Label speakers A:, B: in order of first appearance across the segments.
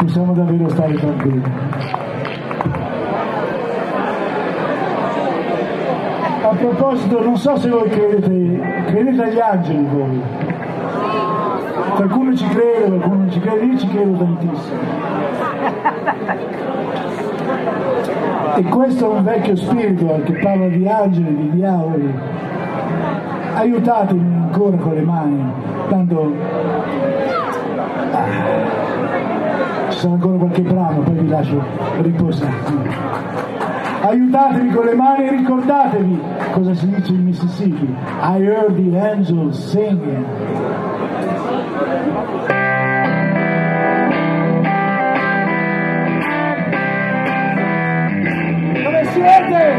A: possiamo davvero stare tranquilli. A proposito, non so se voi credete agli angeli voi. Qualcuno ci crede, qualcuno non ci crede, io ci credo tantissimo. E questo è un vecchio spirito che parla di angeli, di diavoli. Aiutatemi ancora con le mani, tanto ci sarà ancora qualche brano, poi vi lascio riposare. Aiutatemi con le mani e ricordatevi cosa si dice in Mississippi. I heard the angels singing. Dove siete?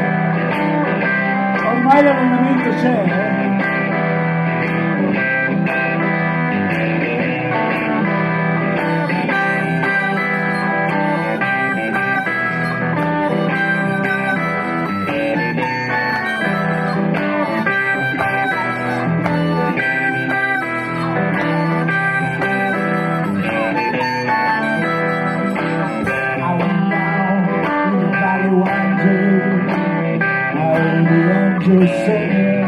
A: Ormai l'allenamento c'è, singing,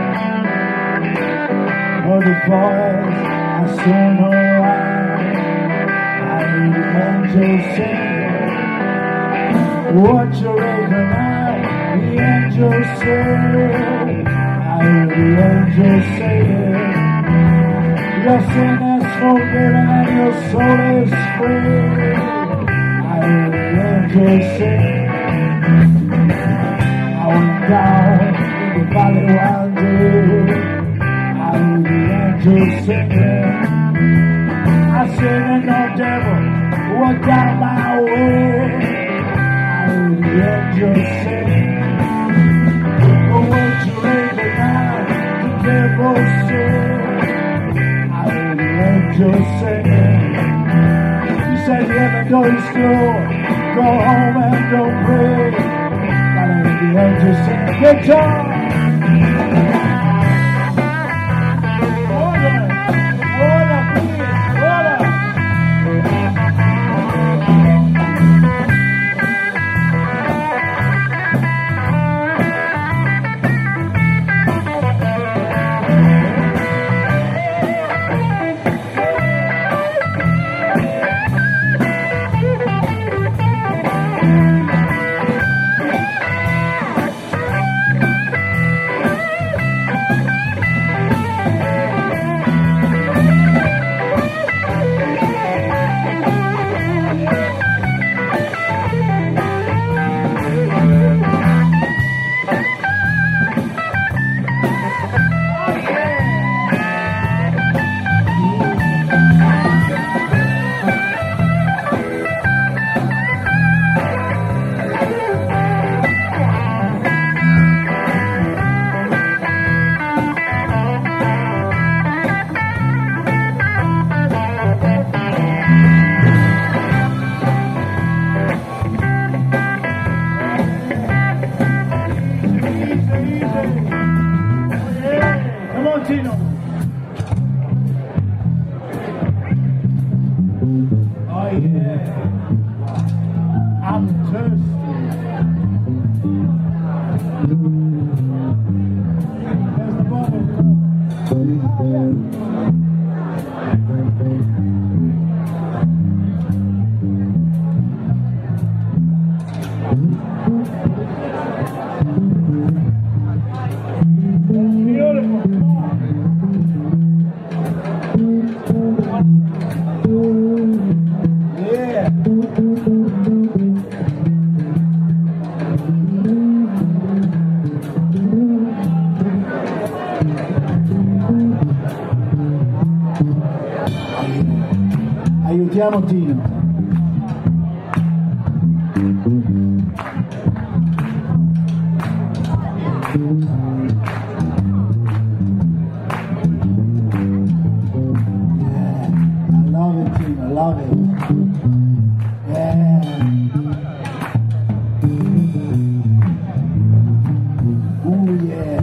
A: oh the voice I sung around, I hear the angels singing, what you raising now, the angels sing, I hear the angels singing, your sin is forgiven and your soul is free, I hear the angels sing, I went down the valley one day, I hear the angels singing. I said, no devil, walk down my way. I hear the angels singing. But won't you raise it now? The devil sing. I hear the angels singing. He said, let me go to school, go home and don't pray. I hear the angels singing. Good job. Aiutiamo Tino. I love it, Tino, I love it. Yeah. Oh yeah.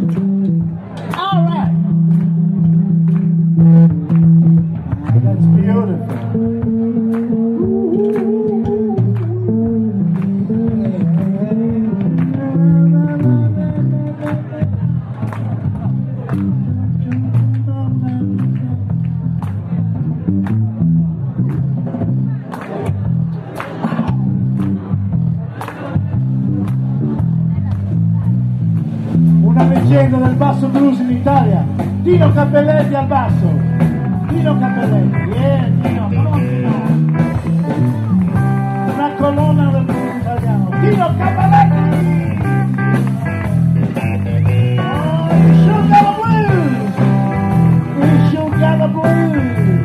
A: All right. That's beautiful. Una leggenda del basso blues in Italia, Dino Cappelletti al basso. Dino Cappelletti, Dino, come on Dino. Una colonna del blues italiano, Dino Cappelletti. Oh, you sure got the blues. You sure got the blues.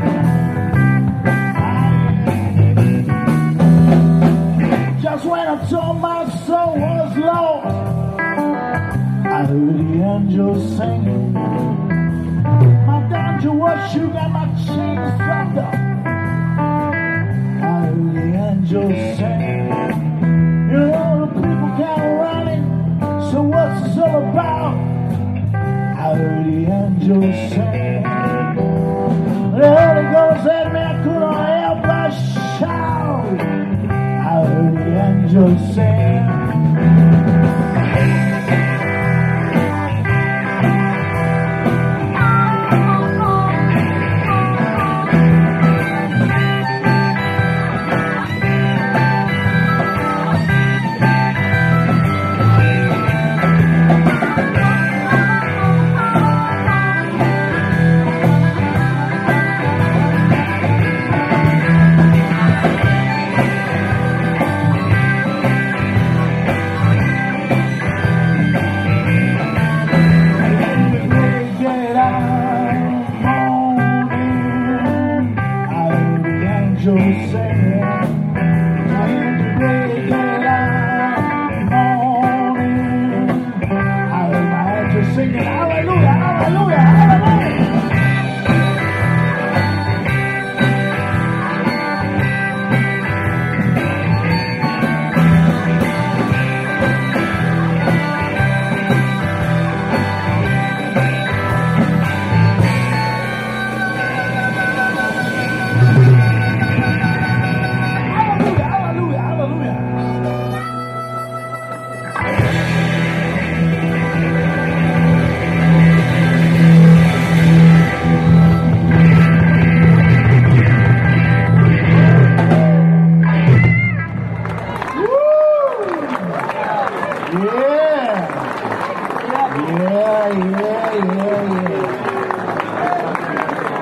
A: Just when I thought my soul was lost, I heard the angels singing. My danger was sugar, my chains dropped up. I heard the angels singing. You know the people can't run it, so what's this all about? I heard the angels singing. The Holy Ghost had me, I couldn't help but shout. I heard the angels sing. Singing.